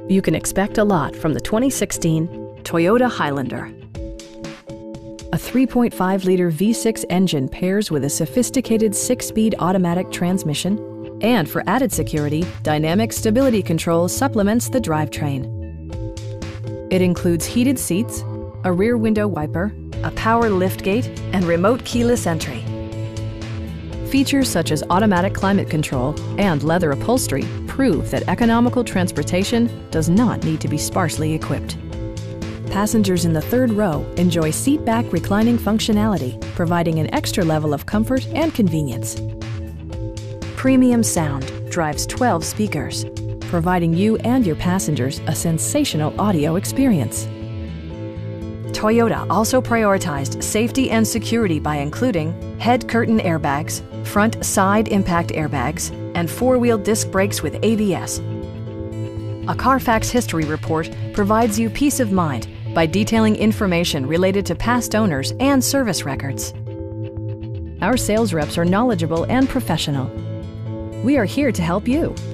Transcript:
You can expect a lot from the 2016 Toyota Highlander. A 3.5-liter V6 engine pairs with a sophisticated 6-speed automatic transmission, and for added security, dynamic stability control supplements the drivetrain. It includes heated seats, a rear window wiper, a power liftgate, and remote keyless entry. Features such as automatic climate control and leather upholstery prove that economical transportation does not need to be sparsely equipped. Passengers in the third row enjoy seat-back reclining functionality, providing an extra level of comfort and convenience. Premium sound drives 12 speakers, providing you and your passengers a sensational audio experience. Toyota also prioritized safety and security by including head curtain airbags, front side impact airbags, and four-wheel disc brakes with ABS. A Carfax history report provides you peace of mind by detailing information related to past owners and service records. Our sales reps are knowledgeable and professional. We are here to help you.